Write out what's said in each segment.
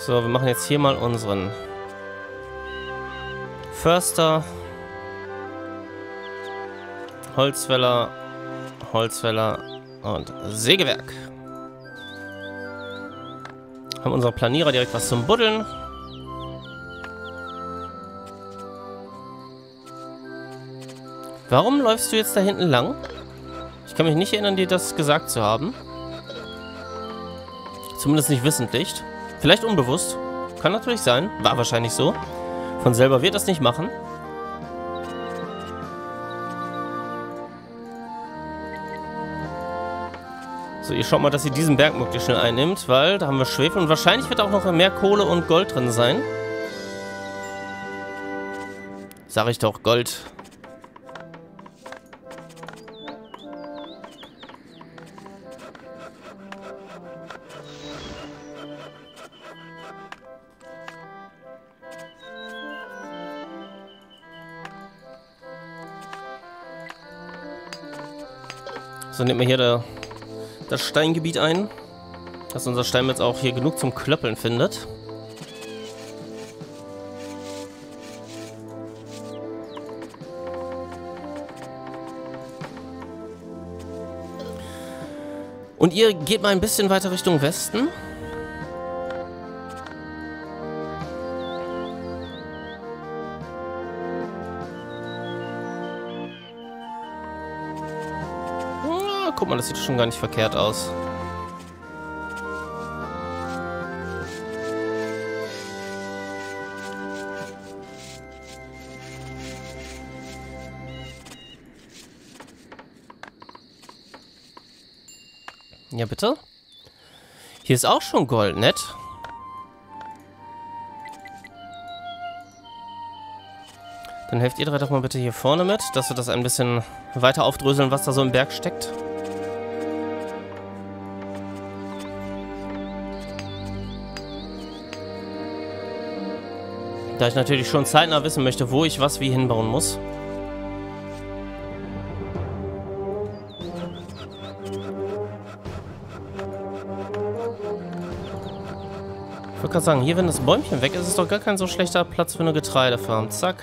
So, wir machen jetzt hier mal unseren Förster, Holzfäller, Holzfäller und Sägewerk. Haben unsere Planierer direkt was zum Buddeln. Warum läufst du jetzt da hinten lang? Ich kann mich nicht erinnern, dir das gesagt zu haben. Zumindest nicht wissentlich. Vielleicht unbewusst. Kann natürlich sein. War wahrscheinlich so. Von selber wird das nicht machen. So, ihr schaut mal, dass ihr diesen Berg möglichst schnell einnimmt, weil da haben wir Schwefel und wahrscheinlich wird auch noch mehr Kohle und Gold drin sein. Sag ich doch, Gold. So, nehmen wir hier das Steingebiet ein, dass unser Steinmetz auch hier genug zum Klöppeln findet. Und ihr geht mal ein bisschen weiter Richtung Westen. Guck mal, das sieht schon gar nicht verkehrt aus. Ja, bitte? Hier ist auch schon Gold, nett. Dann helft ihr drei doch mal bitte hier vorne mit, dass wir das ein bisschen weiter aufdröseln, was da so im Berg steckt. Da ich natürlich schon zeitnah wissen möchte, wo ich was wie hinbauen muss. Ich wollte gerade sagen, hier, wenn das Bäumchen weg ist, ist es doch gar kein so schlechter Platz für eine Getreidefarm. Zack.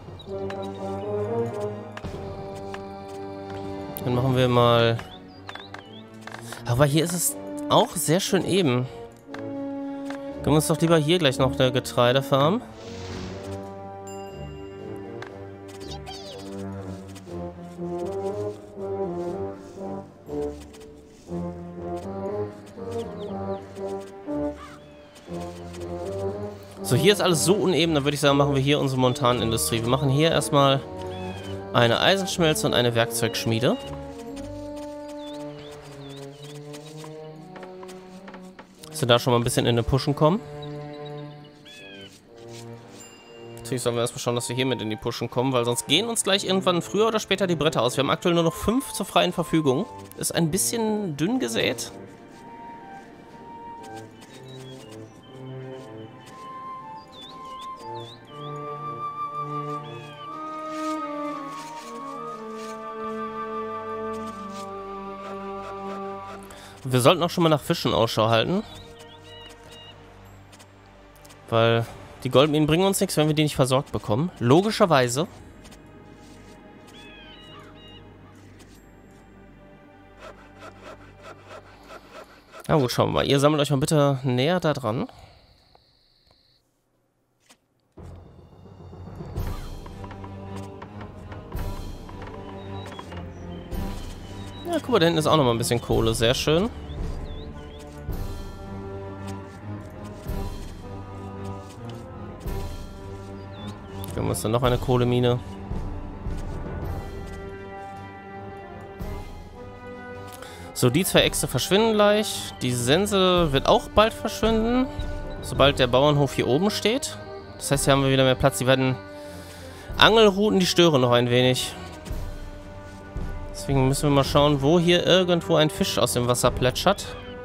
Dann machen wir mal... Aber hier ist es auch sehr schön eben. Können wir uns doch lieber hier gleich noch eine Getreidefarm. So, hier ist alles so uneben, dann würde ich sagen, machen wir hier unsere Montanindustrie. Wir machen hier erstmal eine Eisenschmelze und eine Werkzeugschmiede. Dass wir da schon mal ein bisschen in den Pushen kommen. Natürlich sollen wir erstmal schauen, dass wir hier mit in die Pushen kommen, weil sonst gehen uns gleich irgendwann früher oder später die Bretter aus. Wir haben aktuell nur noch 5 zur freien Verfügung. Ist ein bisschen dünn gesät. Wir sollten auch schon mal nach Fischen Ausschau halten. Weil die Goldminen bringen uns nichts, wenn wir die nicht versorgt bekommen. Logischerweise. Na gut, schauen wir mal. Ihr sammelt euch mal bitte näher da dran. Ja, guck mal, da hinten ist auch noch mal ein bisschen Kohle. Sehr schön. Hier haben wir uns dann noch eine Kohlemine. So, die 2 Äxte verschwinden gleich. Die Sense wird auch bald verschwinden, sobald der Bauernhof hier oben steht. Das heißt, hier haben wir wieder mehr Platz. Die werden Angelrouten, die stören noch ein wenig. Deswegen müssen wir mal schauen, wo hier irgendwo ein Fisch aus dem Wasser plätschert.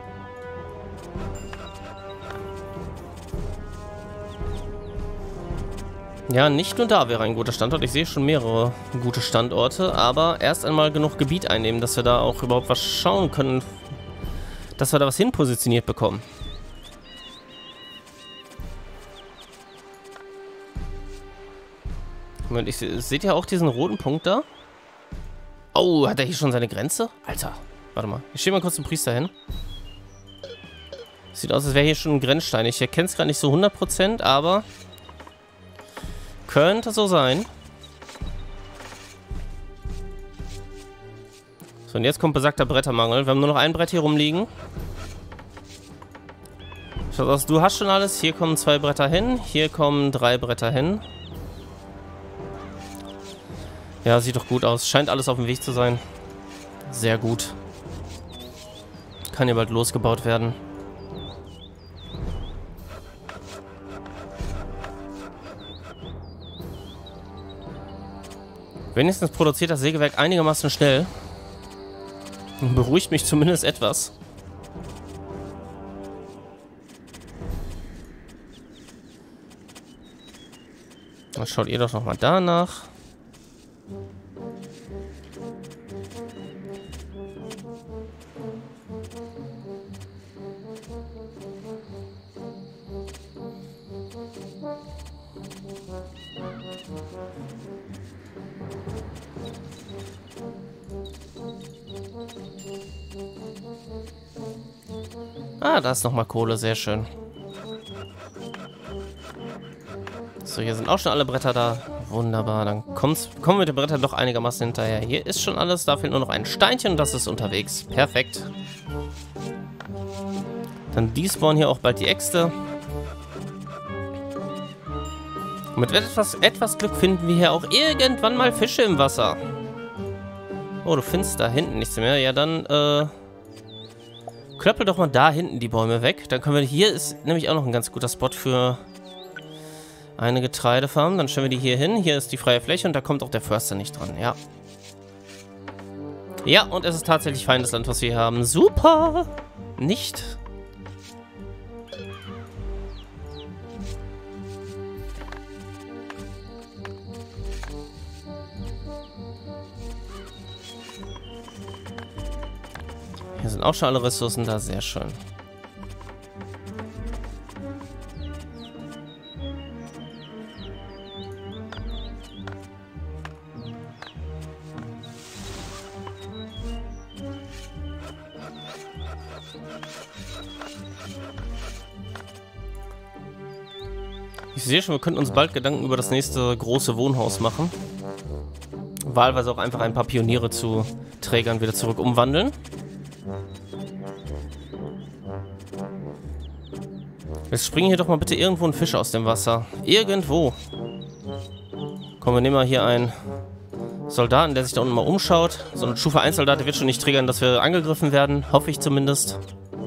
Ja, nicht nur da wäre ein guter Standort. Ich sehe schon mehrere gute Standorte, aber erst einmal genug Gebiet einnehmen, dass wir da auch überhaupt was schauen können, dass wir da was hinpositioniert bekommen. Moment, seht ihr auch diesen roten Punkt da? Oh, hat er hier schon seine Grenze? Alter, warte mal. Ich stehe mal kurz zum Priester hin. Sieht aus, als wäre hier schon ein Grenzstein. Ich erkenne es gerade nicht so 100%, aber könnte so sein. So, und jetzt kommt besagter Brettermangel. Wir haben nur noch ein Brett hier rumliegen. Schaut aus, du hast schon alles. Hier kommen 2 Bretter hin. Hier kommen 3 Bretter hin. Ja, sieht doch gut aus. Scheint alles auf dem Weg zu sein. Sehr gut. Kann hier bald losgebaut werden. Wenigstens produziert das Sägewerk einigermaßen schnell. Beruhigt mich zumindest etwas. Dann schaut ihr doch nochmal danach. Ah, da ist nochmal Kohle, sehr schön. So, hier sind auch schon alle Bretter da. Wunderbar, dann kommen wir mit den Brettern doch einigermaßen hinterher. Hier ist schon alles, da fehlt nur noch ein Steinchen und das ist unterwegs. Perfekt. Dann despawnen hier auch bald die Äxte. Und mit etwas Glück finden wir hier auch irgendwann mal Fische im Wasser. Oh, du findest da hinten nichts mehr. Ja, dann, klöppel doch mal da hinten die Bäume weg. Dann können wir, hier ist nämlich auch noch ein ganz guter Spot für eine Getreidefarm. Dann stellen wir die hier hin. Hier ist die freie Fläche und da kommt auch der Förster nicht dran. Ja. Ja, und es ist tatsächlich feines Land, was wir hier haben. Super! Nicht? Hier sind auch schon alle Ressourcen da. Sehr schön. Ich sehe schon, wir könnten uns bald Gedanken über das nächste große Wohnhaus machen. Wahlweise auch einfach ein paar Pioniere zu Trägern wieder zurück umwandeln. Jetzt springen hier doch mal bitte irgendwo ein Fisch aus dem Wasser. Irgendwo. Komm, wir nehmen mal hier einen Soldaten, der sich da unten mal umschaut. So ein Stufe 1 Soldat, der wird schon nicht triggern, dass wir angegriffen werden. Hoffe ich zumindest.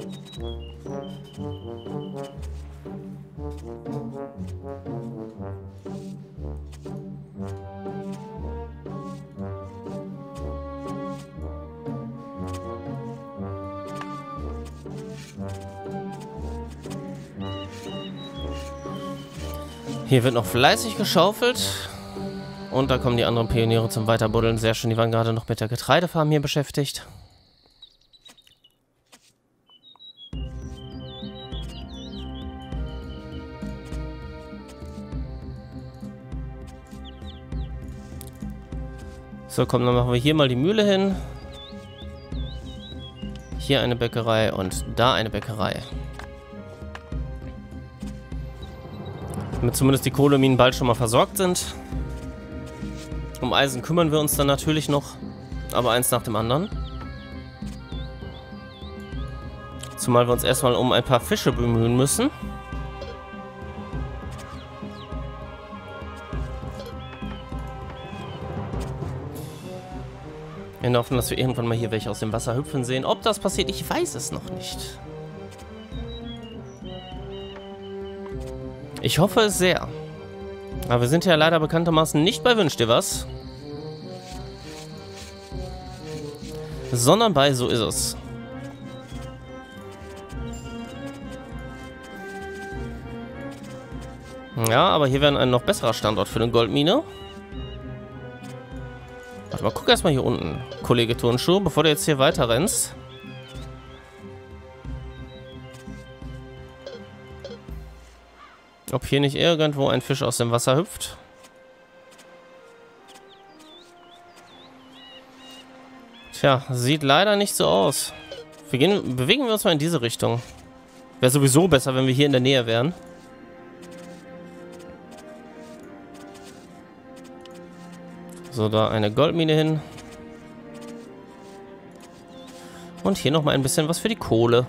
Hier wird noch fleißig geschaufelt. Und da kommen die anderen Pioniere zum Weiterbuddeln. Sehr schön, die waren gerade noch mit der Getreidefarm hier beschäftigt. So, komm, dann machen wir hier mal die Mühle hin. Hier eine Bäckerei und da eine Bäckerei. Damit zumindest die Kohleminen bald schon mal versorgt sind. Um Eisen kümmern wir uns dann natürlich noch, aber eins nach dem anderen. Zumal wir uns erstmal um ein paar Fische bemühen müssen. In der Hoffnung, dass wir irgendwann mal hier welche aus dem Wasser hüpfen sehen. Ob das passiert, ich weiß es noch nicht. Ich hoffe es sehr. Aber wir sind ja leider bekanntermaßen nicht bei Wünsch dir was. Sondern bei So ist es. Ja, aber hier wäre ein noch besserer Standort für eine Goldmine. Warte mal, guck erstmal hier unten, Kollege Turnschuh, bevor du jetzt hier weiter rennst. Ob hier nicht irgendwo ein Fisch aus dem Wasser hüpft. Tja, sieht leider nicht so aus. Bewegen wir uns mal in diese Richtung. Wäre sowieso besser, wenn wir hier in der Nähe wären. So, da eine Goldmine hin. Und hier nochmal ein bisschen was für die Kohle.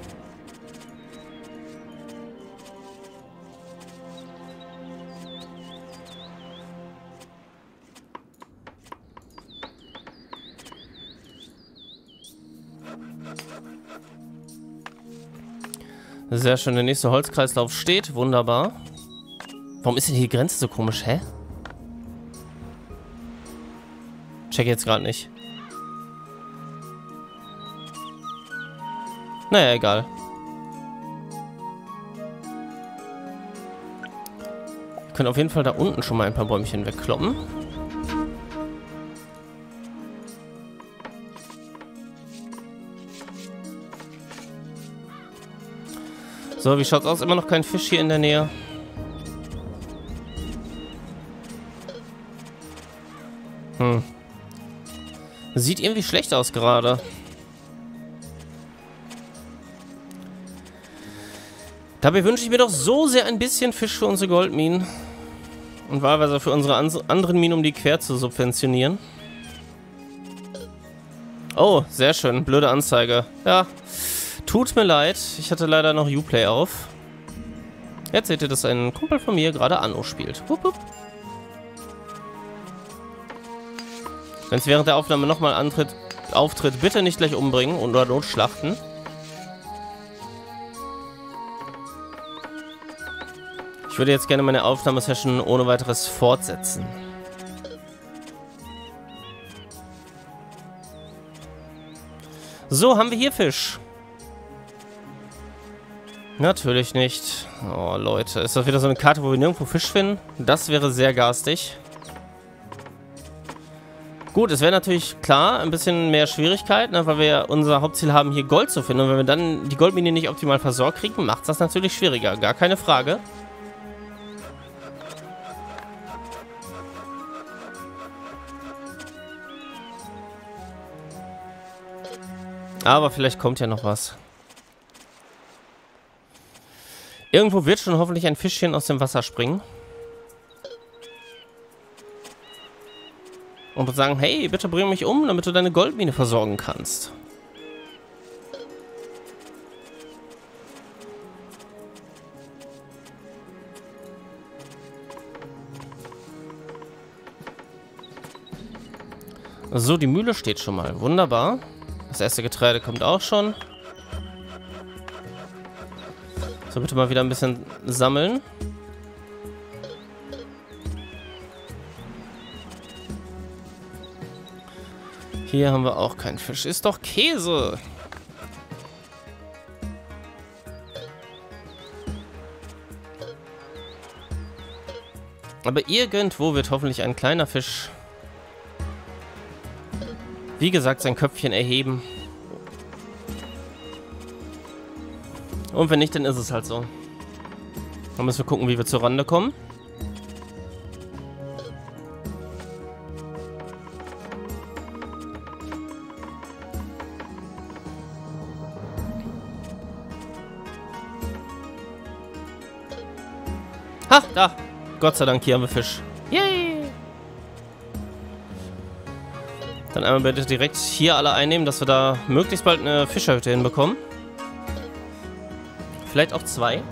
Sehr schön, der nächste Holzkreislauf steht. Wunderbar. Warum ist denn hier die Grenze so komisch, hä? Check jetzt gerade nicht. Naja, egal. Wir können auf jeden Fall da unten schon mal ein paar Bäumchen wegkloppen. So, wie schaut's aus? Immer noch kein Fisch hier in der Nähe. Sieht irgendwie schlecht aus gerade. Dabei wünsche ich mir doch so sehr ein bisschen Fisch für unsere Goldminen. Und wahlweise für unsere anderen Minen, um die quer zu subventionieren. Oh, sehr schön. Blöde Anzeige. Ja, tut mir leid. Ich hatte leider noch Uplay auf. Jetzt seht ihr, dass ein Kumpel von mir gerade Anno spielt. Wupp, wupp. Wenn es während der Aufnahme nochmal auftritt, bitte nicht gleich umbringen oder notschlachten. Ich würde jetzt gerne meine Aufnahmesession ohne weiteres fortsetzen. So, haben wir hier Fisch? Natürlich nicht. Oh, Leute. Ist das wieder so eine Karte, wo wir nirgendwo Fisch finden? Das wäre sehr garstig. Gut, es wäre natürlich klar ein bisschen mehr Schwierigkeit, ne, weil wir unser Hauptziel haben, hier Gold zu finden. Und wenn wir dann die Goldmine nicht optimal versorgt kriegen, macht das natürlich schwieriger. Gar keine Frage. Aber vielleicht kommt ja noch was. Irgendwo wird schon hoffentlich ein Fischchen aus dem Wasser springen. Und sagen, hey, bitte bring mich um, damit du deine Goldmine versorgen kannst. So, die Mühle steht schon mal. Wunderbar. Das erste Getreide kommt auch schon. So, bitte mal wieder ein bisschen sammeln. Hier haben wir auch keinen Fisch. Ist doch Käse. Aber irgendwo wird hoffentlich ein kleiner Fisch, wie gesagt, sein Köpfchen erheben. Und wenn nicht, dann ist es halt so. Dann müssen wir gucken, wie wir zur Rande kommen. Ha, da. Gott sei Dank, hier haben wir Fisch. Yay! Dann einmal bitte direkt hier alle einnehmen, dass wir da möglichst bald eine Fischerhütte hinbekommen. Vielleicht auch 2.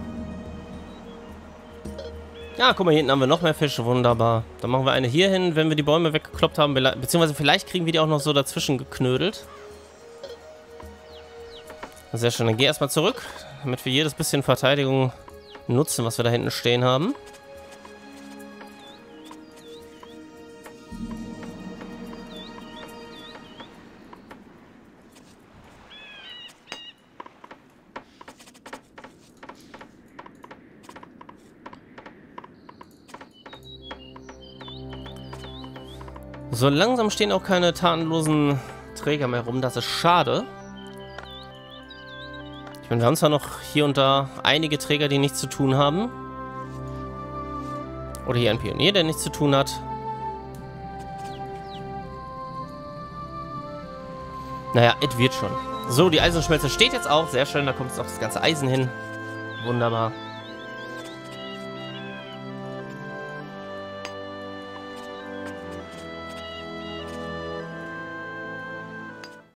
Ja, guck mal, hier hinten haben wir noch mehr Fische. Wunderbar. Dann machen wir eine hier hin, wenn wir die Bäume weggekloppt haben. Beziehungsweise vielleicht kriegen wir die auch noch so dazwischen geknödelt. Sehr schön. Dann geh erstmal zurück, damit wir jedes bisschen Verteidigung nutzen, was wir da hinten stehen haben. So langsam stehen auch keine tatenlosen Träger mehr rum. Das ist schade. Ich meine, wir haben zwar noch hier und da einige Träger, die nichts zu tun haben. Oder hier ein Pionier, der nichts zu tun hat. Naja, es wird schon. So, die Eisenschmelze steht jetzt auch. Sehr schön, da kommt jetzt auch das ganze Eisen hin. Wunderbar.